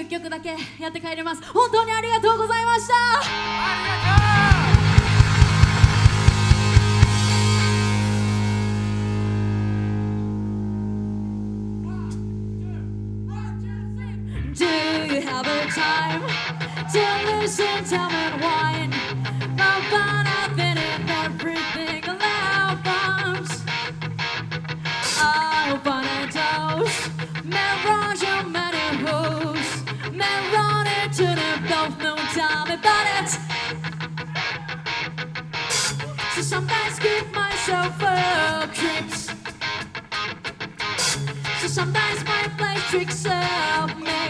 1曲だけやって帰ります。本当にありがとうございました。Do you have a time to listen, tell me wine? About nothing and everything allowed bombs. I open a dose, mirage of many hoops, men run into the both, no time about it. So sometimes give myself a creeps. So sometimes my play tricks of me.